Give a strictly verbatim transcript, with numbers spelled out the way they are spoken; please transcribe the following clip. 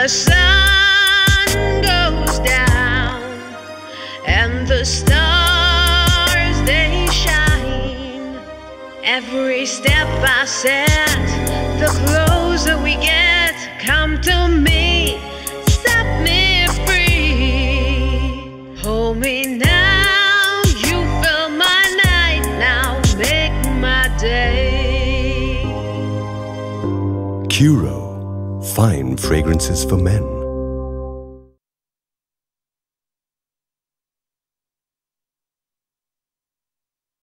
the sun goes down and the stars they shine, every step I set, the closer we get. Come to me, set me free. Hold me now, you fill my night now, make my day. Curo, fine fragrances for men.